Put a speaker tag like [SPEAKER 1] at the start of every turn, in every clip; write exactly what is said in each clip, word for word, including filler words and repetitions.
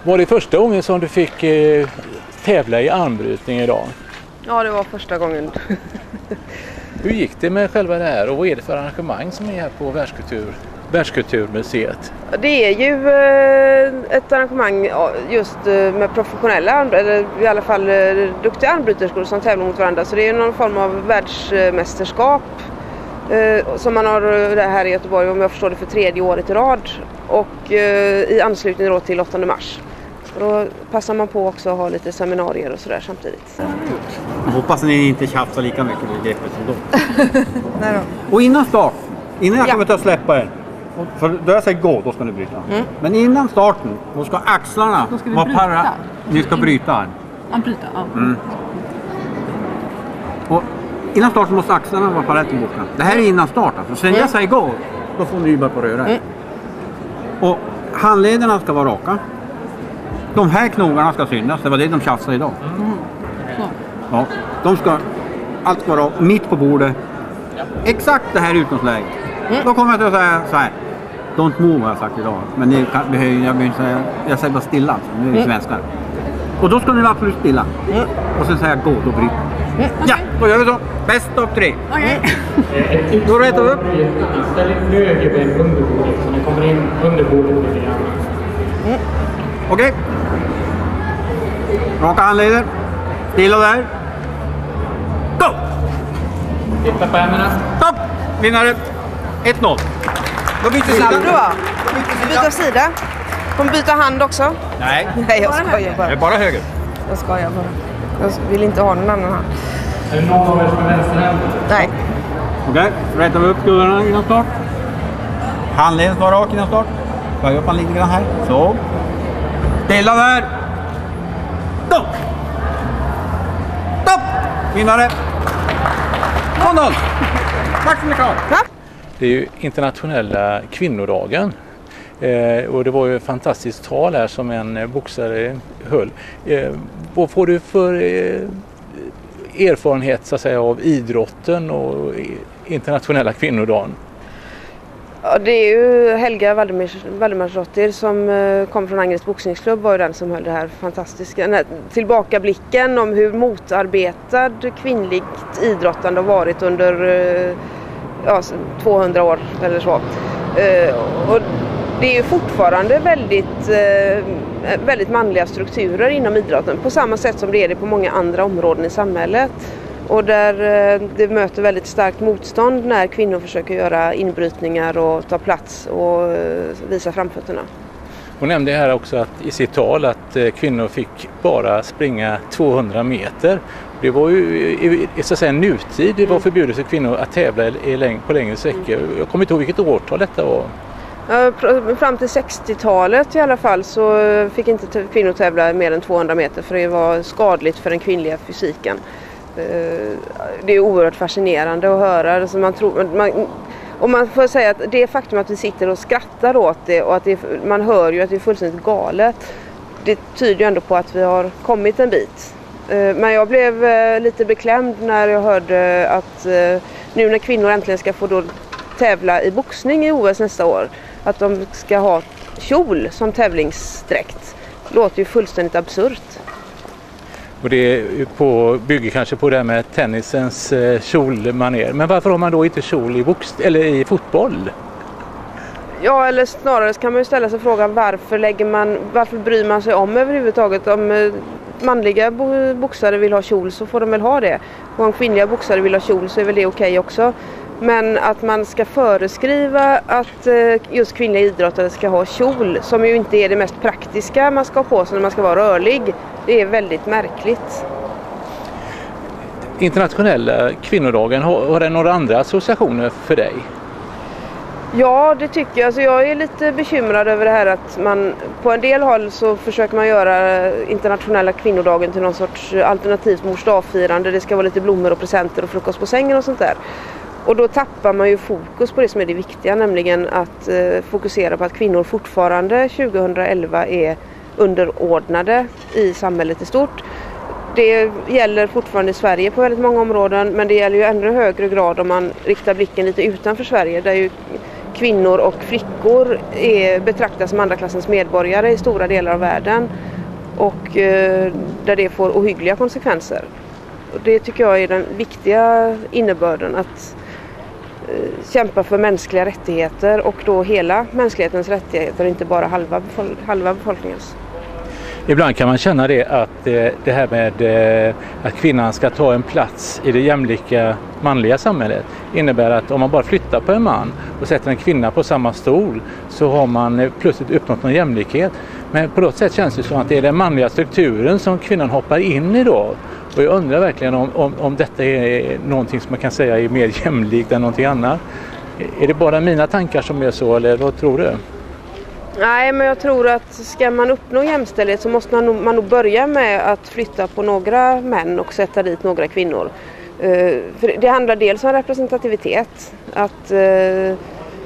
[SPEAKER 1] Var det första gången som du fick eh, tävla i armbrytning idag?
[SPEAKER 2] Ja, det var första gången.
[SPEAKER 1] Hur gick det med själva det här och vad är det för arrangemang som är här på Världskultur, Världskulturmuseet?
[SPEAKER 2] Det är ju eh, ett arrangemang just eh, med professionella armbrytare, eller i alla fall eh, duktiga armbryterskor som tävlar mot varandra. Så det är någon form av världsmästerskap eh, som man har det här i Göteborg, om jag förstår det, för tredje året i rad. Och eh, i anslutning då till åttonde mars. Då passar man på också att ha lite seminarier och sådär samtidigt.
[SPEAKER 3] Jag hoppas att ni inte tjafsar lika mycket med greppet som då.
[SPEAKER 2] Nej då.
[SPEAKER 3] Och innan start, innan jag
[SPEAKER 2] Ja.
[SPEAKER 3] kommer att släppa er, för då jag säger gå, då ska ni bryta.
[SPEAKER 2] Mm.
[SPEAKER 3] Men innan starten, då ska axlarna
[SPEAKER 4] Då ska vi
[SPEAKER 3] vara
[SPEAKER 4] bryta.
[SPEAKER 3] para. Ni ska bryta här.
[SPEAKER 4] Ja, bryta, ja.
[SPEAKER 3] Mm. Och innan starten måste axlarna vara parallellt till boken. Det här är innan starten. Så sen
[SPEAKER 2] Mm.
[SPEAKER 3] jag säger gå, då får ni börja på röra.
[SPEAKER 2] Mm.
[SPEAKER 3] Och handlederna ska vara raka. De här knogarna ska synas. Det var det de tjafsade idag.
[SPEAKER 4] Mm. Så.
[SPEAKER 3] Ja, de ska, allt ska vara mitt på bordet. Exakt det här utgångsläget.
[SPEAKER 2] Mm.
[SPEAKER 3] Då kommer jag att säga så här. Don't move har jag sagt idag. Men ni kan, behöver, jag, behöver inte säga, jag säger bara stilla. Alltså. Nu är det
[SPEAKER 2] Mm.
[SPEAKER 3] svenskar. Och då ska ni vara absolut stilla.
[SPEAKER 2] Mm.
[SPEAKER 3] Och sen säger jag gå, då bryter.
[SPEAKER 2] Mm.
[SPEAKER 3] Ja, då gör vi så. Bäst av tre.
[SPEAKER 4] Okej.
[SPEAKER 3] Då rätar vi upp.
[SPEAKER 5] Ställ in högerben under bordet så ni kommer in under bordet lite grann.
[SPEAKER 2] Mm.
[SPEAKER 3] Okej. Raka handleder. Stilla där. Go!
[SPEAKER 5] Titta på händerna.
[SPEAKER 3] Stopp! Vinnare. ett noll. Då byter
[SPEAKER 2] Snabb
[SPEAKER 3] sida.
[SPEAKER 2] du var. Byta sida. Kommer byta hand också?
[SPEAKER 3] Nej,
[SPEAKER 2] Nej, jag skojar
[SPEAKER 3] det är
[SPEAKER 2] bara.
[SPEAKER 3] bara höger.
[SPEAKER 2] Jag skojar bara. Jag vill inte ha någon annan hand.
[SPEAKER 5] Är det någon av er som är vänsterhänt?
[SPEAKER 2] Nej.
[SPEAKER 3] Okej, rättar vi upp skulderna innan start. Handleden ska vara rak innan start. Böj upp han lite grann här. Så. Stilla där. Stopp! Stopp! Vinnare. två noll. Matchen är klar.
[SPEAKER 1] Det är ju internationella kvinnodagen. Eh, och det var ju ett fantastiskt tal här som en eh, boxare höll. Eh, vad får du för eh, erfarenhet så att säga, av idrotten och internationella kvinnodagen?
[SPEAKER 2] Ja, det är ju Helga Valdemarsdottir som eh, kom från Angereds boxningsklubb, var ju den som höll det här fantastiska. Den här tillbakablicken om hur motarbetad kvinnligt idrottande har varit under eh, ja, tvåhundra år eller så. Eh, och det är ju fortfarande väldigt, eh, väldigt manliga strukturer inom idrotten på samma sätt som det är det på många andra områden i samhället. Och där eh, det möter väldigt starkt motstånd när kvinnor försöker göra inbrytningar och ta plats och eh, visa framfötterna.
[SPEAKER 1] Hon nämnde här också att, i sitt tal att eh, kvinnor fick bara springa tvåhundra meter. Det var ju i, i så att säga, nutid. Det var förbjudet för kvinnor att tävla i, i läng- på längre sträckor. Jag kommer inte ihåg vilket årtal detta var.
[SPEAKER 2] Ja, fram till sextiotalet i alla fall så fick inte t- kvinnor tävla mer än tvåhundra meter för det var skadligt för den kvinnliga fysiken. Det är oerhört fascinerande att höra. Alltså man tror, man, och man får säga att det faktum att vi sitter och skrattar åt det och att det, man hör ju att det är fullständigt galet. Det tyder ju ändå på att vi har kommit en bit. Men jag blev lite beklämd när jag hörde att nu när kvinnor äntligen ska få då tävla i boxning i O S nästa år, att de ska ha kjol som tävlingsdräkt. Det låter ju fullständigt absurt.
[SPEAKER 1] Och det är på, bygger kanske på det här med tennisens eh, kjolmaner. Men varför har man då inte kjol i, box, eller i fotboll?
[SPEAKER 2] Ja, eller snarare kan man ju ställa sig frågan varför, lägger man, varför bryr man sig om överhuvudtaget? Om eh, manliga bo- boxare vill ha kjol så får de väl ha det. Och om kvinnliga boxare vill ha kjol så är väl det okej också. Men att man ska föreskriva att eh, just kvinnliga idrottare ska ha kjol, som ju inte är det mest praktiska man ska ha på sig när man ska vara rörlig, det är väldigt märkligt.
[SPEAKER 1] Internationella kvinnodagen, har, har det några andra associationer för dig?
[SPEAKER 2] Ja, det tycker jag. Alltså jag är lite bekymrad över det här att man på en del håll så försöker man göra internationella kvinnodagen till någon sorts alternativt mors dagfirande. Det ska vara lite blommor och presenter och frukost på sängen och sånt där. Och då tappar man ju fokus på det som är det viktiga, nämligen att eh, fokusera på att kvinnor fortfarande tjugohundraelva är underordnade i samhället i stort. Det gäller fortfarande i Sverige på väldigt många områden, men det gäller ju ännu högre grad om man riktar blicken lite utanför Sverige, där ju kvinnor och flickor är, betraktas som andra klassens medborgare i stora delar av världen och eh, där det får ohyggliga konsekvenser. Och det tycker jag är den viktiga innebörden, att eh, kämpa för mänskliga rättigheter och då hela mänsklighetens rättigheter, inte bara halva, befol- halva befolkningens.
[SPEAKER 1] Ibland kan man känna det att eh, det här med eh, att kvinnan ska ta en plats i det jämlika manliga samhället innebär att om man bara flyttar på en man och sätter en kvinna på samma stol så har man eh, plötsligt uppnått någon jämlikhet. Men på något sätt känns det som att det är den manliga strukturen som kvinnan hoppar in i då. Och jag undrar verkligen om, om, om detta är någonting som man kan säga är mer jämlikt än någonting annat. Är det bara mina tankar som är så, eller vad tror du?
[SPEAKER 2] Nej, men jag tror att ska man uppnå jämställdhet så måste man nog, man nog börja med att flytta på några män och sätta dit några kvinnor. Uh, för det handlar dels om representativitet, att uh,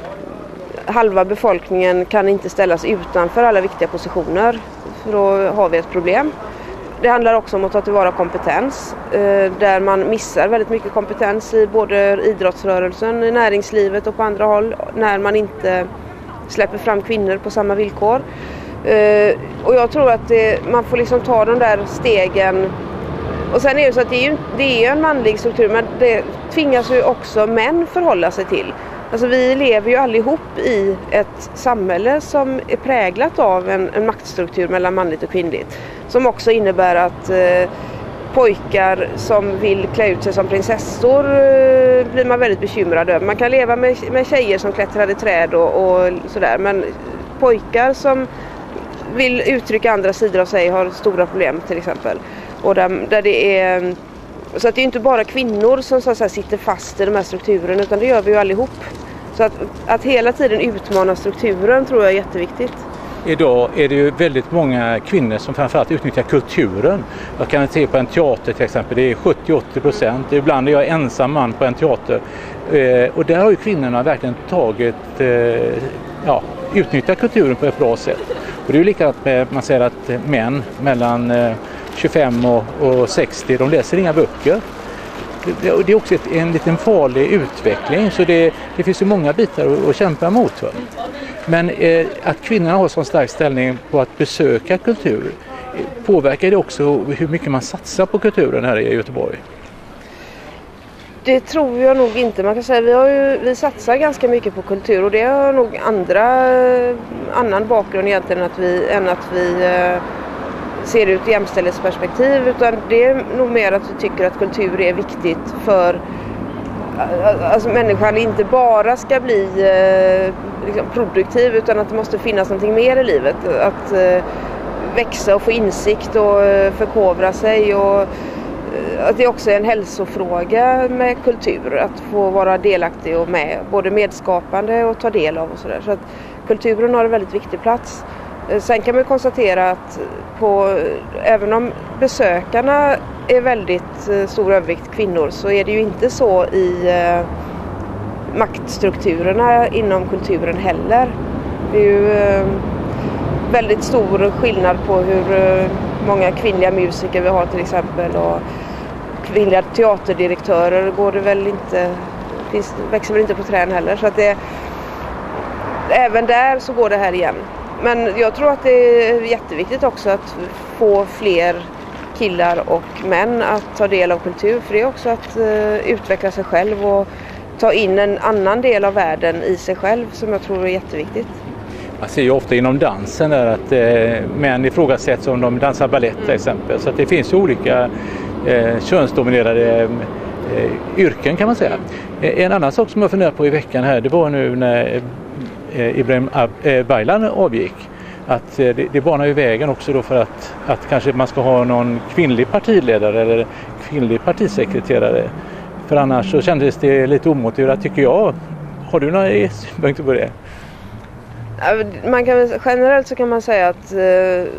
[SPEAKER 2] halva befolkningen kan inte ställas utanför alla viktiga positioner, för då har vi ett problem. Det handlar också om att ta tillvara kompetens, uh, där man missar väldigt mycket kompetens i både idrottsrörelsen, i näringslivet och på andra håll när man inte släpper fram kvinnor på samma villkor. Uh, och jag tror att det, man får liksom ta de där stegen. Och sen är det så att det är ju det är en manlig struktur, men det tvingas ju också män förhålla sig till. Alltså vi lever ju allihop i ett samhälle som är präglat av en, en maktstruktur mellan manligt och kvinnligt. Som också innebär att eh, pojkar som vill klä ut sig som prinsessor eh, blir man väldigt bekymrad över. Man kan leva med, med tjejer som klättrar i träd och, och sådär, men pojkar som vill uttrycka andra sidor av sig har stora problem till exempel. Och där, där det är, så att det är inte bara kvinnor som så att säga, sitter fast i de här strukturerna, utan det gör vi ju allihop. Så att, att hela tiden utmana strukturen tror jag är jätteviktigt.
[SPEAKER 1] Idag är det ju väldigt många kvinnor som framförallt utnyttjar kulturen. Jag kan se på en teater till exempel, det är sjuttio till åttio procent. Ibland är jag ensam man på en teater. Eh, och där har ju kvinnorna verkligen tagit, eh, ja, utnyttjat kulturen på ett bra sätt. Och det är ju likadant med, man säger att män mellan eh, tjugofem och, och sextio, de läser inga böcker. Det, det är också ett, en liten farlig utveckling, så det, det finns ju många bitar att, att kämpa mot. Va? Men eh, att kvinnorna har så stark ställning på att besöka kultur, eh, påverkar det också hur mycket man satsar på kulturen här i Göteborg?
[SPEAKER 2] Det tror jag nog inte. Man kan säga vi har ju, vi satsar ganska mycket på kultur, och det har nog andra annan bakgrund egentligen att vi, än att vi eh, ser det ur ett jämställdhetsperspektiv, utan det är nog mer att vi tycker att kultur är viktigt för alltså människan inte bara ska bli eh, liksom produktiv, utan att det måste finnas någonting mer i livet, att eh, växa och få insikt och eh, förkovra sig, och eh, att det också är en hälsofråga med kultur, att få vara delaktig och med, både medskapande och ta del av och sådär. Så att kulturen har en väldigt viktig plats. Sen kan man konstatera att på, även om besökarna är väldigt stor övervikt kvinnor, så är det ju inte så i eh, maktstrukturerna inom kulturen heller. Det är ju eh, väldigt stor skillnad på hur eh, många kvinnliga musiker vi har till exempel, och kvinnliga teaterdirektörer går det väl inte, finns, växer väl inte på trän heller. Så att det, även där så går det här igen. Men jag tror att det är jätteviktigt också att få fler killar och män att ta del av kultur. För det är också att uh, utveckla sig själv och ta in en annan del av världen i sig själv, som jag tror är jätteviktigt.
[SPEAKER 1] Man ser ju ofta inom dansen där att eh, män ifrågasätts om de dansar ballett till exempel. Så att det finns ju olika eh, könsdominerade eh, yrken kan man säga. Eh, en annan sak som jag funderar på i veckan här, det var nu när eh, Ibrahim eh, Baylan avgick. Att eh, det, det banar ju vägen också då för att, att kanske man ska ha någon kvinnlig partiledare eller kvinnlig partisekreterare. För annars så kändes det lite omotiverat tycker jag. Har du några synpunkter på det?
[SPEAKER 2] Man kan, generellt så kan man säga att eh,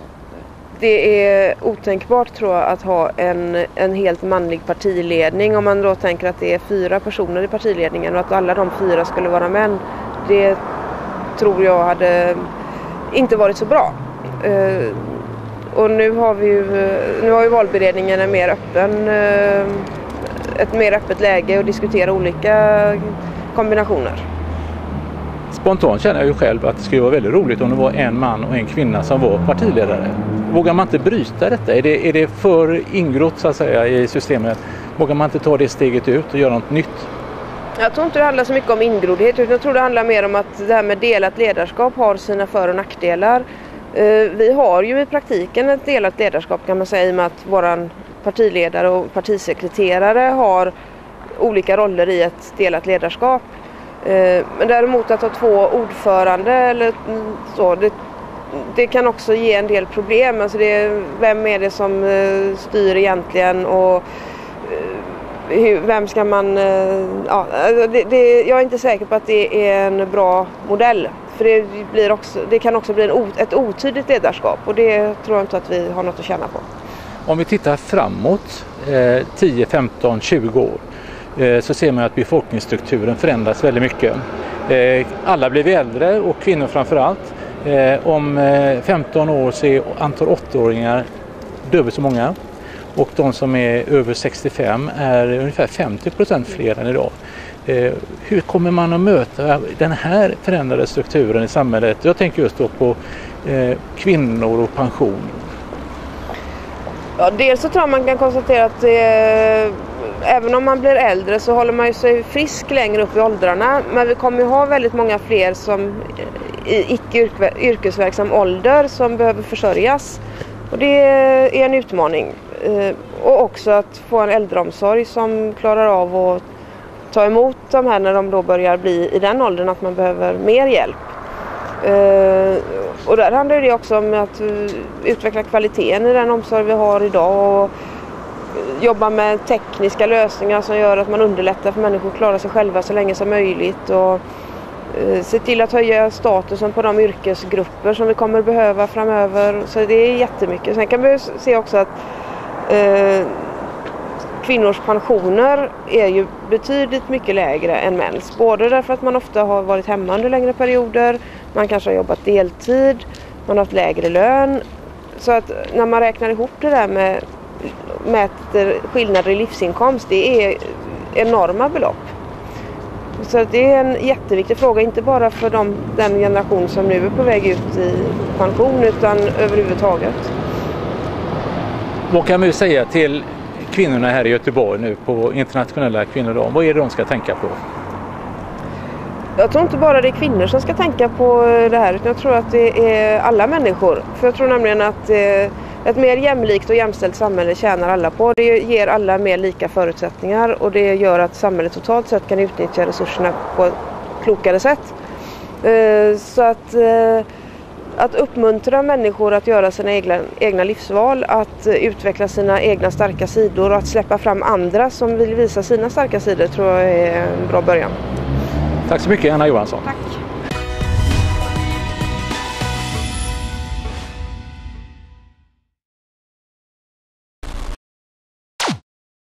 [SPEAKER 2] det är otänkbart tror jag att ha en, en helt manlig partiledning. Om man då tänker att det är fyra personer i partiledningen och att alla de fyra skulle vara män. Det tror jag hade inte varit så bra. Eh, och nu har vi ju, nu har ju valberedningen en mer öppen, eh, ett mer öppet läge att diskutera olika kombinationer.
[SPEAKER 1] Spontant känner jag ju själv att det skulle vara väldigt roligt om det var en man och en kvinna som var partiledare. Vågar man inte bryta detta? Är det, är det för ingrott så att säga i systemet? Vågar man inte ta det steget ut och göra något nytt?
[SPEAKER 2] Jag tror inte det handlar så mycket om ingroddhet, utan jag tror det handlar mer om att det här med delat ledarskap har sina för- och nackdelar. Vi har ju i praktiken ett delat ledarskap kan man säga, i och med att våran partiledare och partisekreterare har olika roller i ett delat ledarskap. Men däremot att ha två ordförande eller så, det, det kan också ge en del problem. Alltså det, vem är det som styr egentligen och hur, vem ska man... Ja, det, det, jag är inte säker på att det är en bra modell. För det, blir också, det kan också bli en, ett otydligt ledarskap och det tror jag inte att vi har något att känna på.
[SPEAKER 1] Om vi tittar framåt eh, tio, femton, tjugo år eh, så ser man att befolkningsstrukturen förändras väldigt mycket. Eh, alla blir äldre och kvinnor framförallt. Eh, om eh, femton år så är antal åttaåringar dubbelt så många och de som är över sextiofem är ungefär femtio procent fler än idag. Eh, hur kommer man att möta den här förändrade strukturen i samhället? Jag tänker just då på eh, kvinnor och pension.
[SPEAKER 2] Ja, dels så tror jag man kan konstatera att eh, även om man blir äldre så håller man ju sig frisk längre upp i åldrarna. Men vi kommer ju ha väldigt många fler som i icke yrkesverksam ålder som behöver försörjas. Och det är en utmaning. Eh, och också att få en äldreomsorg som klarar av att ta emot de här när de då börjar bli i den åldern att man behöver mer hjälp. Uh, och där handlar det också om att uh, utveckla kvaliteten i den omsorg vi har idag och jobba med tekniska lösningar som gör att man underlättar för människor att klara sig själva så länge som möjligt och uh, se till att höja statusen på de yrkesgrupper som vi kommer behöva framöver. Så det är jättemycket. Sen kan vi se också att uh, kvinnors pensioner är ju betydligt mycket lägre än mäns. Både därför att man ofta har varit hemma under längre perioder, man kanske har jobbat deltid, man har haft lägre lön. Så att när man räknar ihop det där med mäter skillnader i livsinkomst, det är enorma belopp. Så det är en jätteviktig fråga, inte bara för de, den generation som nu är på väg ut i pension utan överhuvudtaget.
[SPEAKER 1] Vad kan vi säga till kvinnorna här i Göteborg nu på internationella kvinnodagen? Vad är det de ska tänka på?
[SPEAKER 2] Jag tror inte bara det är kvinnor som ska tänka på det här, utan jag tror att det är alla människor. För jag tror nämligen att ett mer jämlikt och jämställt samhälle tjänar alla på. Det ger alla mer lika förutsättningar och det gör att samhället totalt sett kan utnyttja resurserna på ett klokare sätt. Så att... Att uppmuntra människor att göra sina egna, egna livsval, att utveckla sina egna starka sidor och att släppa fram andra som vill visa sina starka sidor tror jag är en bra början.
[SPEAKER 1] Tack så mycket, Anna Johansson.
[SPEAKER 2] Tack.